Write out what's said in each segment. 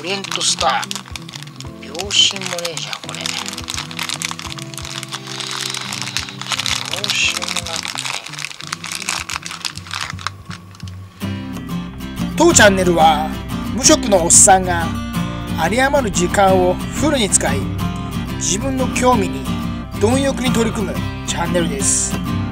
リエントスター。秒針もねえじゃんこれ。秒針もなくて。当チャンネルは無職のおっさんが有り余る時間をフルに使い、自分の興味に貪欲に取り組むチャンネルです。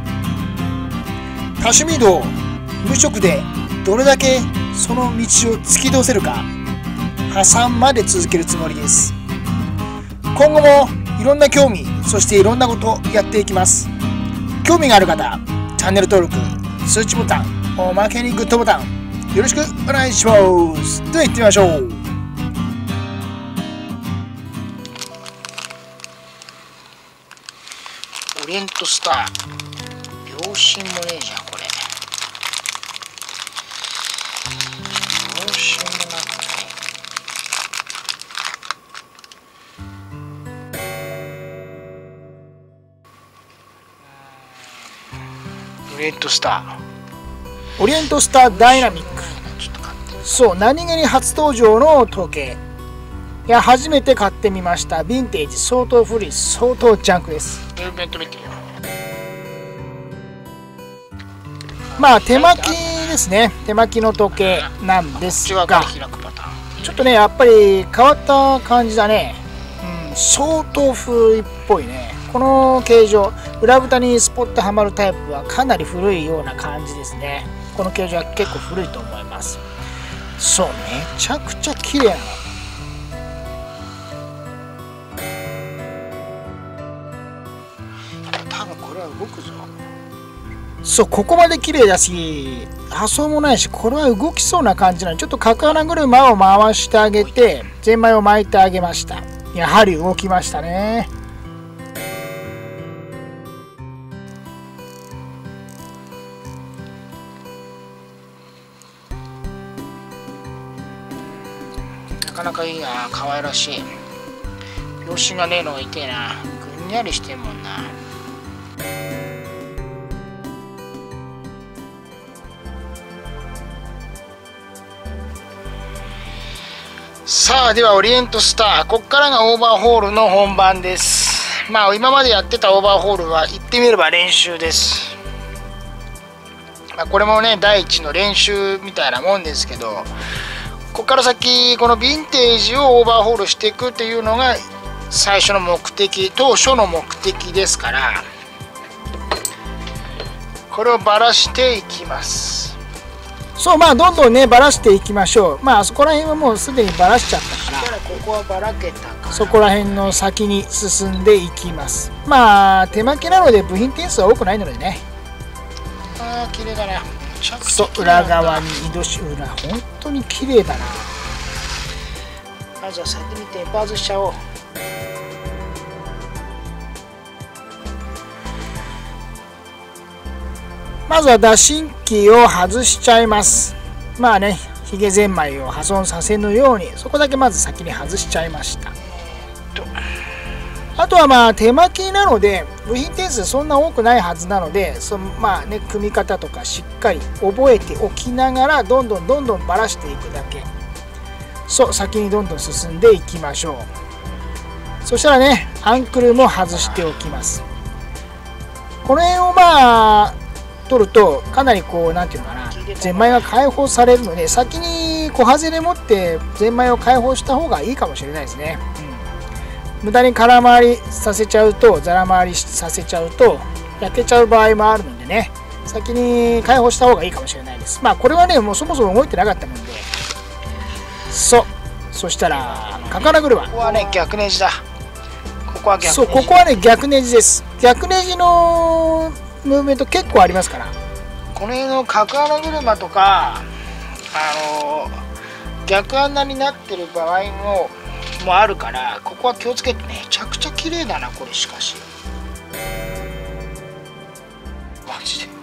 多趣味道無職でどれだけその道を突き通せるか、破産まで続けるつもりです。今後もいろんな興味、そしていろんなことをやっていきます。興味がある方、チャンネル登録、通知ボタン、おまけにグッドボタンよろしくお願いします。では行ってみましょう。オリエントスター。秒針もねえじゃんこれ。秒針もなくて。オリエントスター。オリエントスターダイナミック。そう、何気に初登場の時計。いや、初めて買ってみました。ヴィンテージ、相当古い、相当ジャンクです。ムーブメント見てみよう。まあ、手巻きですね。手巻きの時計なんですが、ちょっとね、やっぱり変わった感じだね。相当古いっぽいね。この形状、裏蓋にスポッとはまるタイプはかなり古いような感じですね。この形状は結構古いと思います。そう、めちゃくちゃ綺麗なの。多分これは動くぞ。そう、ここまで綺麗だし、破損もないし、これは動きそうな感じなので、ちょっと角穴車を回してあげて、ゼンマイを巻いてあげました。やはり動きましたね。なかなかいいな、可愛らしい。秒針がねえのが痛えな。ぐんにゃりしてんもんな。さあ、ではオリエントスター、ここからがオーバーホールの本番です。まあ今までやってたオーバーホールは言ってみれば練習です。まあ、これもね第一の練習みたいなもんですけど、ここから先このヴィンテージをオーバーホールしていくっていうのが最初の目的、当初の目的ですから、これをばらしていきます。そう、まあどんどんねばらしていきましょう。まああそこら辺はもうすでにばらしちゃったから、ここはばらけたから、そこら辺の先に進んでいきます。まあ手巻きなので部品点数は多くないのでね。ああ、綺麗だな。そう、裏側に移動し、裏本当に綺麗だな。まずは先にテンパ外しちゃおう。まずは打針器を外しちゃいます。まあね、ヒゲゼンマイを破損させぬように、そこだけまず先に外しちゃいました。あとはまあ手巻きなので部品点数そんな多くないはずなので、まあね、組み方とかしっかり覚えておきながらどんどんばらしていくだけ。そう、先にどんどん進んでいきましょう。そしたらね、アンクルも外しておきます。この辺をまあ取るとかなりこうなんていうのかな、ゼンマイが解放されるので、先に小ハゼでもってゼンマイを解放した方がいいかもしれないですね。無駄に空回りさせちゃうと、ざら回りさせちゃうと焼けちゃう場合もあるのでね、先に解放した方がいいかもしれないです。まあこれはね、もうそもそも動いてなかったもんで。そしたら角穴車、ここはね逆ネジだ。ここは逆ネジ。そう、ここはね逆ネジです。逆ネジのムーブメント結構ありますから、この辺の角穴車とか逆穴になってる場合もあるから、ここは気をつけてね。めちゃくちゃ綺麗だなこれ。しかしマジで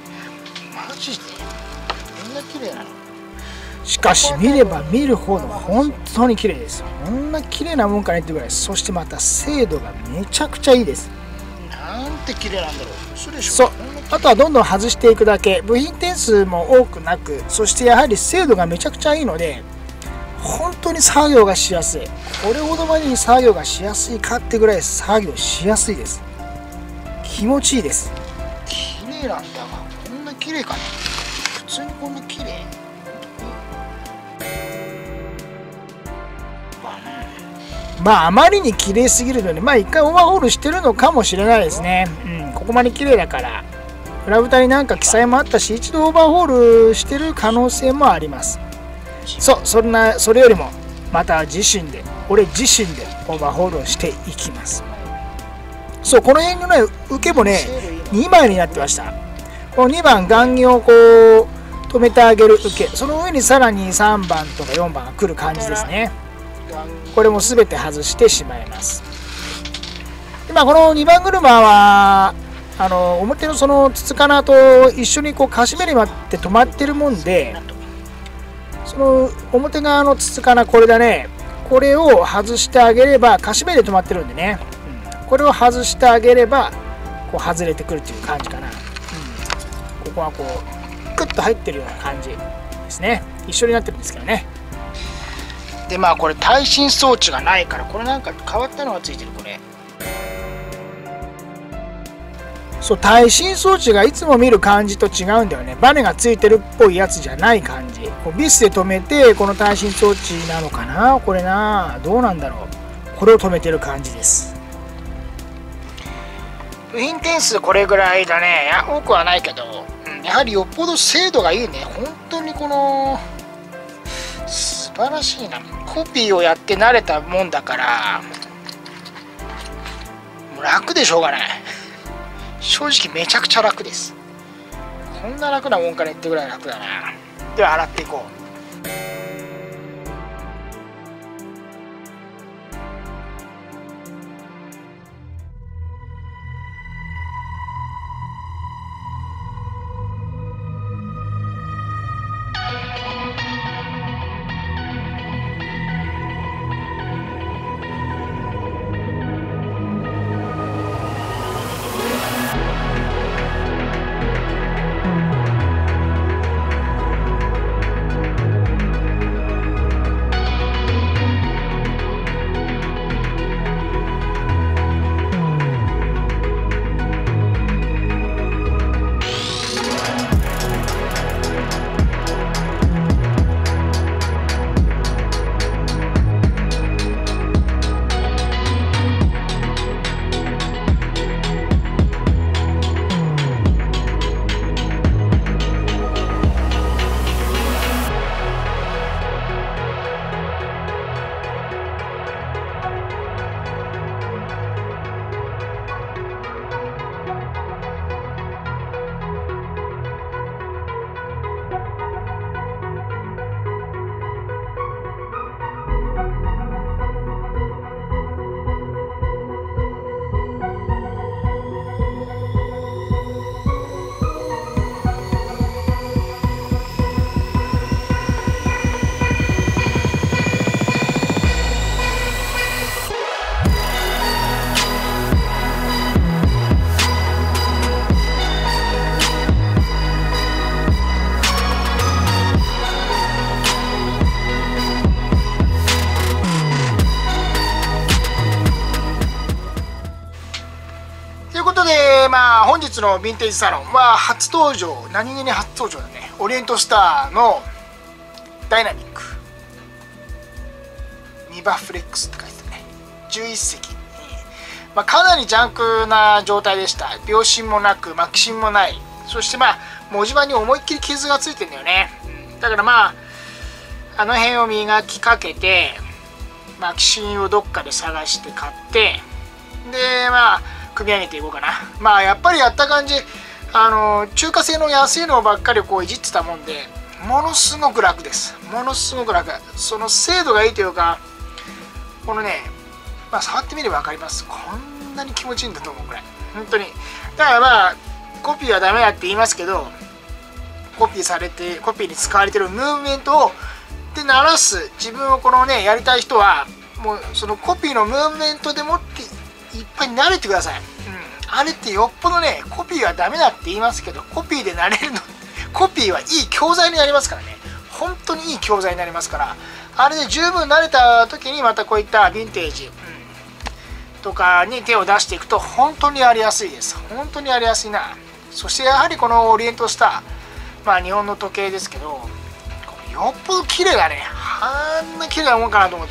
みんな綺麗なの。しかし見れば見るほど本当に綺麗です。こんな綺麗なもんかねってぐらい。そしてまた精度がめちゃくちゃいいです。なんて綺麗なんだろう。そう、あとはどんどん外していくだけ。部品点数も多くなく、そしてやはり精度がめちゃくちゃいいので、 本当に作業がしやすい。これほどまでに作業がしやすいかってぐらい作業しやすいです。気持ちいいです。綺麗なんだが、こんな綺麗かね。普通にこんな綺麗。まああまりに綺麗すぎるので、まあ一回オーバーホールしてるのかもしれないですね。ここまで綺麗だから。裏蓋になんか記載もあったし、一度オーバーホールしてる可能性もあります。それよりもまた俺自身でオーバーホールをしていきます。この辺のね受けもね2枚になってました。この2番雁木をこう止めてあげる受け、その上にさらに3番とか4番が来る感じですね。これも全て外してしまいます。今この2番車は表のその筒かなと一緒にこうカシメリマって止まってるもんで、その表側の筒かな、これだね、これを外してあげれば、カシメリで止まってるんでね、これを外してあげればこう外れてくるっていう感じかな。ここはこうクッと入ってるような感じですね。一緒になってるんですけどね。でまあこれ耐震装置がないから、これなんか変わったのがついてる。これ耐震装置がいつも見る感じと違うんだよね。バネがついてるっぽいやつじゃない感じ。こうビスで止めて、この耐震装置なのかな、これな、どうなんだろう。これを止めてる感じです。部品点数これぐらいだね。多くはないけど、やはりよっぽど精度がいいね。本当にこの素晴らしいな。コピーをやって慣れたもんだからもう楽でしょうがない。正直めちゃくちゃ楽です。こんな楽なもんかねってぐらい楽だな。では洗っていこう。まあ本日のヴィンテージサロンは初登場、何気に初登場だね、オリエントスターのダイナミックニバフレックスって書いてあるね。11席、まあ、かなりジャンクな状態でした。秒針もなく巻き芯もない。そしてまあ文字盤に思いっきり傷がついてるんだよね。だからまああの辺を磨きかけて巻き芯をどっかで探して買って、でまあ組み上げていこうかな。まあやっぱりやった感じ、中華製の安いのばっかりこういじってたもんで、ものすごく楽です。ものすごく楽。その精度がいいというか、このね、まあ触ってみれば分かります。こんなに気持ちいいんだと思うくらい、本当に。だからまあコピーはダメだって言いますけど、コピーに使われてるムーブメントをで鳴らす、自分をこのねやりたい人はもうそのコピーのムーブメントでもっていっぱい慣れてください。あれってよっぽどね、コピーはダメだって言いますけど、コピーで慣れるの、コピーはいい教材になりますからね。 本当にいい教材になりますから、あれで十分慣れた時にまたこういったヴィンテージ、とかに手を出していくと本当にやりやすいです。本当にやりやすいな。そしてやはりこのオリエントスター、日本の時計ですけど、よっぽど綺麗だね。あんな綺麗なもんかなと思って、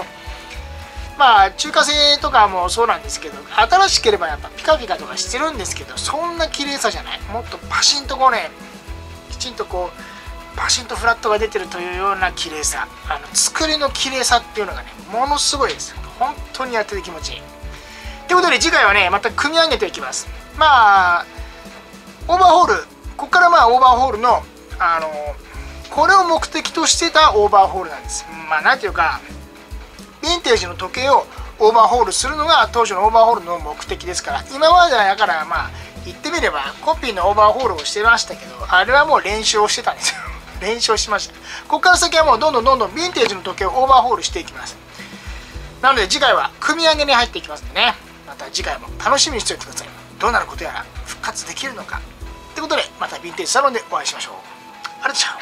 中華製とかもそうなんですけど、新しければやっぱピカピカとかしてるんですけど、そんな綺麗さじゃない。もっとパシンとこうね、きちんとこうパシンとフラットが出てるというような綺麗さ、作りの綺麗さっていうのがね、ものすごいです。本当にやってて気持ちいい。ということで次回はね、また組み上げていきます。オーバーホール、ここからオーバーホールのこれを目的としてたオーバーホールなんです。なんていうか、ヴィンテージの時計をオーバーホールするのが当初のオーバーホールの目的ですから、今まではだから言ってみればコピーのオーバーホールをしてましたけど、あれはもう練習をしてたんですよ。練習をしました。ここから先はもうどんどんヴィンテージの時計をオーバーホールしていきます。なので次回は組み上げに入っていきますのでね、また次回も楽しみにしておいてください。どうなることやら復活できるのか。ということでまたヴィンテージサロンでお会いしましょう。ありがとうございました。